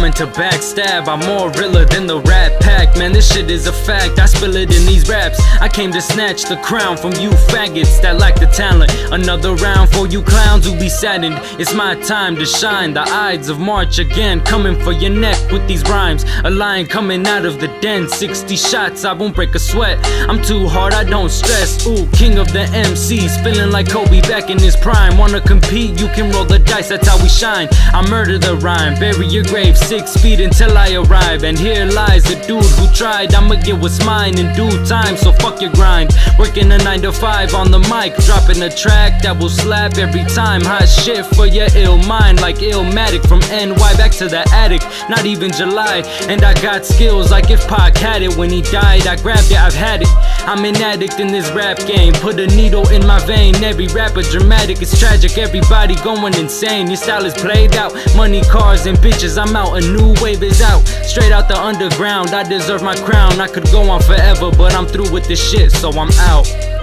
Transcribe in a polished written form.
born to backstab. I'm more realer than the Rat Pack. Man, this shit is a fact, I spill it in these raps. I came to snatch the crown from you faggots that lack the talent. Another round for you clowns who be saddened. It's my time to shine. The Ides of March again, coming for your neck with these rhymes. A lion coming out of the den, 60 shots, I won't break a sweat. I'm too hard, I don't stress. Ooh, king of the MCs, feeling like Kobe back in his prime. Wanna compete, you can roll the dice, that's how we shine. I murder the rhyme, bury your grave 6 feet until I arrive. And here lies a dude who tried. I'ma get what's mine in due time, so fuck your grind. Working a 9 to 5 on the mic, dropping a track that will slap every time. Hot shit for your ill mind, like Illmatic. From NY back to the attic, not even July. And I got skills like if Pac had it. When he died, I grabbed it, I've had it. I'm an addict in this rap game, put a needle in my vein. Every rapper dramatic, it's tragic, everybody going insane. Your style is played out, money, cars, and bitches. I'm out, a new wave is out, straight out the underground. I deserve my crown, I could go on forever, but I'm through with this shit, so I'm out.